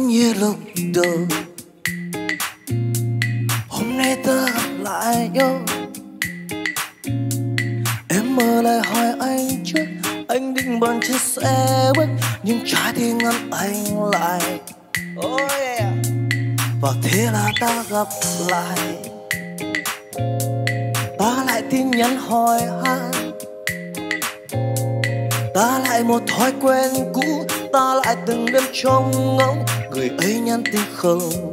như lúc đầu. Hôm nay ta gặp lại nhau, em mơ lại hỏi anh trước. Anh định bằng chiếc xe bước, nhưng trái tim ngăn anh lại. Oh yeah. Và thế là ta gặp lại. Ta lại tin nhắn hỏi han, ta lại một thói quen cũ. Ta lại từng đêm trông ngóng người ấy nhắn tin không.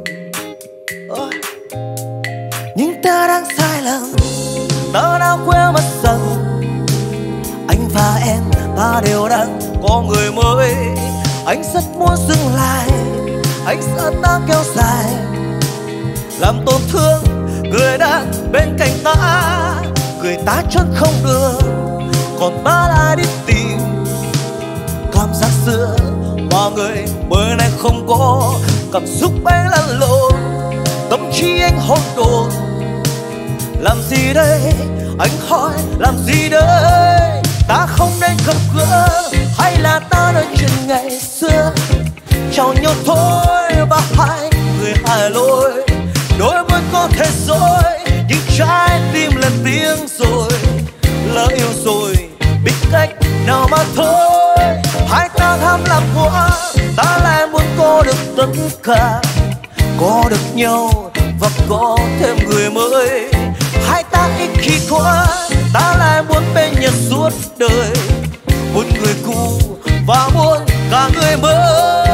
Nhưng ta đang sai lầm, ta đã quên mất rằng anh và em ta đều đang có người mới. Anh rất muốn dừng lại, anh sợ ta kéo dài, làm tổn thương người đang bên cạnh ta. Người ta chân không được, còn ta lại đi tìm cảm giác xưa. Mà người mới này không có cảm xúc anh lăn lộn, tâm trí anh hỗn độn. Làm gì đây, anh hỏi làm gì đây? Ta không nên gặp gỡ, hay là ta nói chuyện ngày xưa? Chào nhau thôi và hai người hai lối. Đôi môi có thể dối, nhưng trái tim lên tiếng rồi. Lỡ yêu rồi, biết cách nào mà thôi. Hai ta tham lam quá, ta lại muốn có được tất cả, có được nhau và có thêm người mới. Hai ta ích kỷ quá, ta lại muốn bên nhau suốt đời. Muốn người cũ và muốn cả người mới.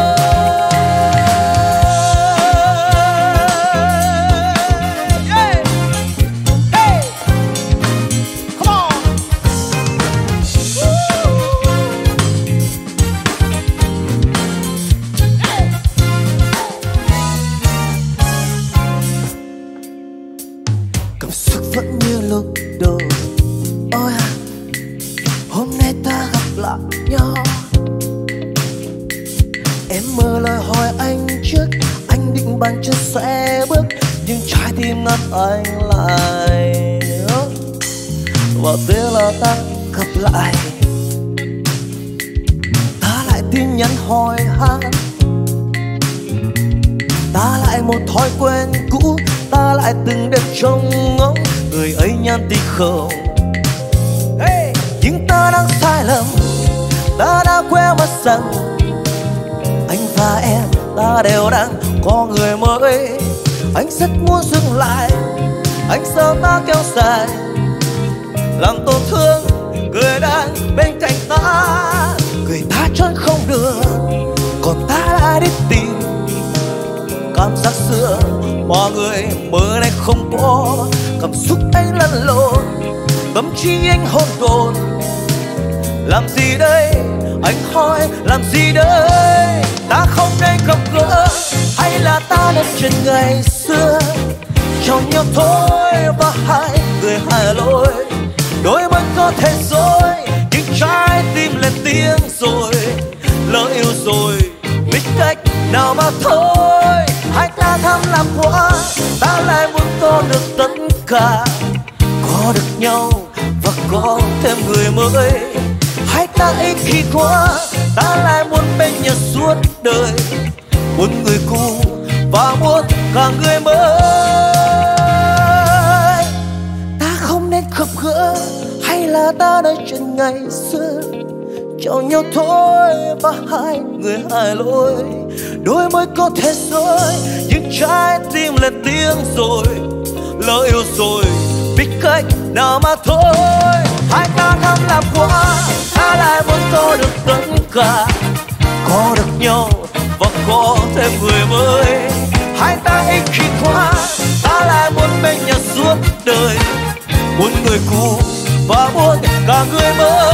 Cảm xúc vẫn như lúc đầu. Ôi à, hôm nay ta gặp lại nhau. Em mơ lời hỏi anh trước, anh định bằng chân sẽ bước, nhưng trái tim ngăn anh lại. Và thế là ta gặp lại. Ta lại tin nhắn hỏi han, ta lại một thói quen cũ. Ta lại từng đêm trông ngóng người ấy nhắn tin không. Hey! Nhưng ta đang sai lầm, ta đã quên mất rằng anh và em ta đều đang có người mới. Anh rất muốn dừng lại, anh sợ ta kéo dài, làm tổn thương người đang bên cạnh ta. Người ta chân không được, còn ta lại đi tìm cảm giác xưa. Mọi người mới này không có cảm xúc anh lăn lộn, tâm trí anh hỗn độn. Làm gì đây, anh hỏi làm gì đây? Ta không nên gặp gỡ, hay là ta nên chuyện ngày xưa? Chào nhau thôi và hai người hai lối. Đôi môi có thể dối, nhưng trái tim lên tiếng rồi. Lỡ yêu rồi, biết cách nào mà thôi. Hai ta tham lam quá, ta lại muốn có được tất cả, có được nhau và có thêm người mới. Hai ta ích kỷ quá, ta lại muốn bên nhau suốt đời. Muốn người cũ và muốn cả người mới. Ta không nên gặp gỡ, hay là ta nói chuyện ngày xưa? Chào nhau thôi và hai người hai lối. Đôi môi có thể dối, nhưng trái tim lên tiếng rồi. Lỡ yêu rồi, biết cách nào mà thôi. Hai ta tham lam quá, ta lại muốn có được tất cả, có được nhau và có thêm người mới. Hai ta ích kỷ quá, ta lại muốn bên nhau suốt đời. Muốn người cũ và muốn cả người mới.